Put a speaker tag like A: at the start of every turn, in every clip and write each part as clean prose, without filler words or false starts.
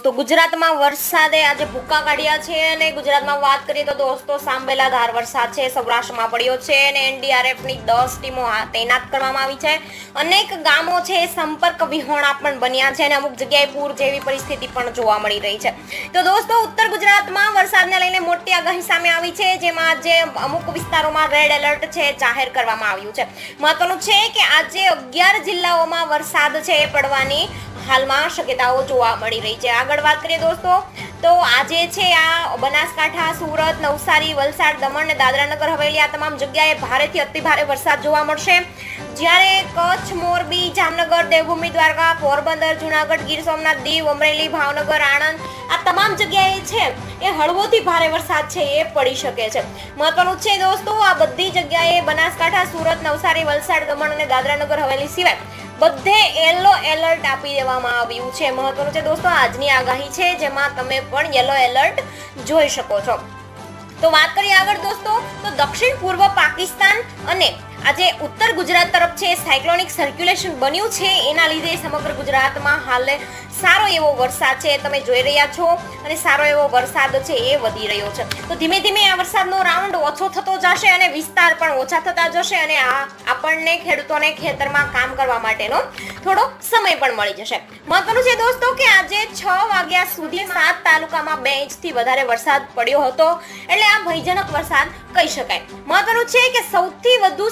A: दोस्तों गुजरात में वरसादे आज भूका काढ्या छे अने गुजरात में बात करिए तो दोस्तों सांबेलाधार वरसाद छे सौराष्ट्र में पड्यो छे अने एनडीआरएफ नी 10 टीमों तैनात करवामां आवी छे। अनेक गामों छे संपर्क विहोणा पण बन्या छे अने अमुक जग्याए पूर जेवी परिस्थिति पण जोवा मळी रही छे। तो दोस्तों उत्तर गुजरात में वरसादने लईने मोटी आगाही सामे आवी छे, जेमां आज अमुक विस्तारोमां रेड एलर्ट छे जाहेर करवामां आव्युं छे। महत्वनुं छे के आज 11 जिल्लाओमां वरसाद छे पड़वानी हाल में शक्यताओं जोवा मळी रही है। आगळ बात करिए दोस्तों तो आज छे आ बनासकांठा, सूरत, नवसारी, वलसाड, दमण ने दादरा नगर हवेली आ तमाम जग्याए भारेथी अति भारे वरसाद जोवा मळशे। ज्यारे कच्छ, मोरबी, जामनगर, देवभूमि, द्वारका, पोरबंदर, जूनागढ़, गीर सोमनाथ, दीव, अमरेली, भावनगर, आणंद आ तमाम जग्याए छे ए हळवोथी भारे वरसाद छे ए पड़ी शके छे। महत्वनुं छे दोस्तों आ बधी जग्याए बनासकांठा, सूरत, नवसारी, वलसाड, दमण अने दादरा नगर हवेली सिवाय બધે યેલો એલર્ટ આપી દેવામાં આવ્યું છે। મહત્વનું છે દોસ્તો આજની આગાહી છે જેમાં તમે પણ યેલો એલર્ટ જોઈ શકો છો। તો વાત કરીએ આગળ દોસ્તો તો દક્ષિણ પૂર્વ પાકિસ્તાન અને આજે उत्तर गुजरात तरफ छे साइक्लोनिक सर्क्युलेशन बन्યું છે એના લીધે સમગ્ર ગુજરાતમાં હાલ સારો એવો વરસાદ છે તમે જોઈ રહ્યા છો અને સારો એવો વરસાદ છે એ વધી રહ્યો છે। તો ધીમે ધીમે આ વરસાદનો રાઉન્ડ ઓછો થતો જશે અને વિસ્તાર પણ ઓછા થતા જશે અને આ આપણને ખેડૂતોને ખેતરમાં કામ કરવા માટેનો થોડો સમય પણ મળી જશે। મહત્વનું છે દોસ્તો કે આજે 6 વાગ્યા સુધી 7 તાલુકામાં 2 ઇંચથી વધારે વરસાદ પડ્યો હતો એટલે આ ભયજનક વરસાદ કહી શકાય। મહત્વનું છે કે સૌથી વધુ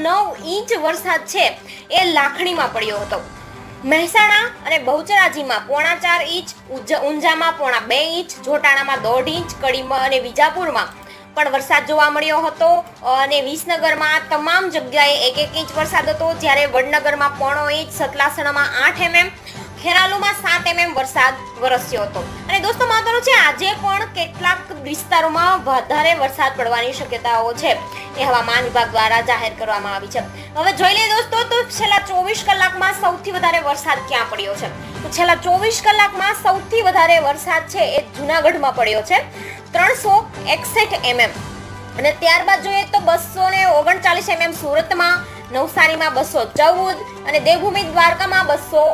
A: 9 इंच वरसाद छे ए लाखणी में पड्यो हतो। મહેસાણા અને બહુચરાજીમાં 4.5 इंच, ઊંઝામાં 2.5 इंच, જોટાણામાં 1.5 इंच, કડીમાં અને વિજાપુરમાં પણ વરસાદ જોવા મળ્યો હતો અને વિસનગરમાં તમામ જગ્યાએ 1-1 इंच વરસાદ હતો, જ્યારે વડનગરમાં 0.5 इंच, સતલાસણામાં 8 mm, ખેરાલુમાં 7 mm વરસાદ વરસ્યો હતો। અને દોસ્તો મહત્વનું છે આજે પણ કેટલાક વિસ્તારોમાં વધારે વરસાદ પડવાની શક્યતાઓ છે એ હવામાન વિભાગ દ્વારા જાહેર કરવામાં આવી છે। હવે જોઈ લઈએ દોસ્તો તો છેલ્લા 24 કલાકમાં સૌથી વધારે વરસાદ ક્યાં પડ્યો છે। તો છેલ્લા 24 કલાકમાં સૌથી વધારે વરસાદ છે એ જૂનાગઢમાં પડ્યો છે 361 mm અને ત્યારબાદ જોઈએ તો 239 mm સુરતમાં, નવસારીમાં 214 અને દેવભૂમિ દ્વારકામાં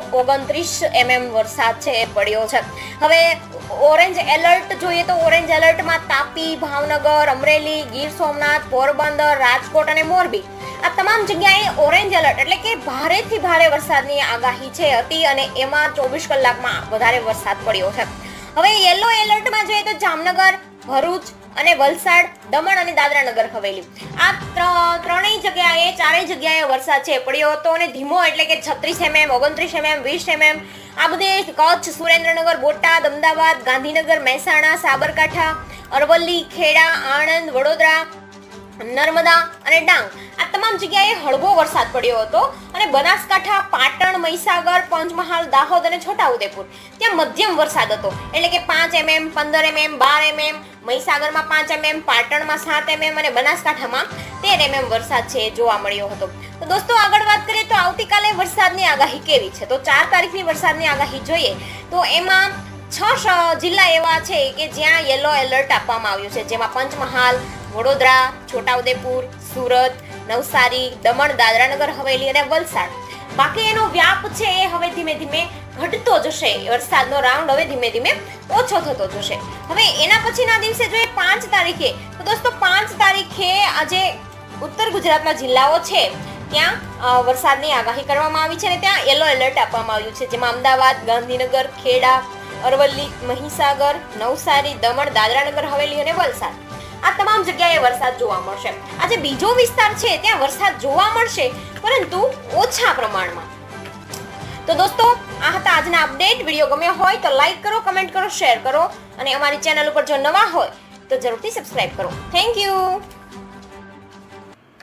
A: 229 mm વરસાદ છે એ પડ્યો છે। હવે ઓરેન્જ એલર્ટ જોઈએ તો ઓરેન્જ એલર્ટમાં તાપી, ભાવનગર, અમરેલી, ગીર સોમનાથ, પોરબંદર, રાજકોટ અને મોરબી આ તમામ જગ્યાએ ઓરેન્જ એલર્ટ એટલે કે ભારેથી ભારે વરસાદની આગાહી છે હતી અને એમાં 24 કલાકમાં વધારે વરસાદ પડ્યો છે। હવે યેલો એલર્ટમાં જોઈએ તો જામનગર, ભરૂચ અને વલસાડ, દમણ અને દાદરા નગર હવેલી આ ત્રણેય જગ્યાએ ચારેય જગ્યાએ વરસાદ છે પડ્યો હતો અને ધીમો એટલે કે 36 mm, 29 mm, 20 mm આ બધે કચ્છ, સુરેન્દ્રનગર, બોટાદ, અમદાવાદ, ગાંધીનગર, મહેસાણા, સાબરકાંઠા, અરવલ્લી, ખેડા, આણંદ, વડોદરા, નર્મદા અને ડાંગ આ તમામ જગ્યાએ હળવો વરસાદ પડ્યો હતો અને બનાસકાંઠા, પાટણ, મહીસાગર, પંચમહાલ, દાહોદ અને છોટાઉદેપુર ત્યાં મધ્યમ વરસાદ હતો એટલે કે 5 mm, 15 mm, 12 mm, મહીસાગરમાં 5 mm, પાટણમાં 7 mm અને બનાસકાંઠામાં 13 mm વરસાદ છે જોવા મળ્યો હતો। તો દોસ્તો આગળ વાત કરીએ તો આવતીકાલે વરસાદની આગાહી કેવી છે। તો 4 તારીખની વરસાદની આગાહી જોઈએ તો એમાં 6 જિલ્લા એવા છે કે જ્યાં યેલો એલર્ટ આપવામાં આવ્યું છે, જેમાં પંચમહાલ, વડોદરા, છોટાઉદેપુર, સુરત, નવસારી, દમણ, દાદરા નગર હવેલી અને વલસાડ। બાકી એનો વ્યાપ છે એ હવે ધીમે ધીમે ઘટતો જશે, વરસાદનો રાઉન્ડ હવે ધીમે ધીમે ઓછો થતો જશે। હવે એના પછીના દિવસે જોઈએ 5 તારીખે તો દોસ્તો 5 તારીખે આજે ઉત્તર ગુજરાતના જિલ્લાઓ છે ત્યાં વરસાદની આગાહી કરવામાં આવી છે અને ત્યાં યેલો એલર્ટ આપવામાં આવ્યું છે, જેમાં અમદાવાદ, ગાંધીનગર, ખેડા, અરવલ્લી, મહીસાગર, નવસારી, દમણ, દાદરા નગર હવેલી અને વલસાડ આ તમામ જગ્યાએ વરસાદ જોવા મળશે। આજે બીજો વિસ્તાર છે ત્યાં વરસાદ જોવા મળશે પરંતુ ઓછા પ્રમાણમાં। તો દોસ્તો આ હતા આજના અપડેટ। વિડીયો ગમ્યો હોય તો લાઈક કરો, કમેન્ટ કરો, શેર કરો અને અમારી ચેનલ ઉપર જો નવા હોય તો જરૂરથી સબસ્ક્રાઇબ કરો। Thank you.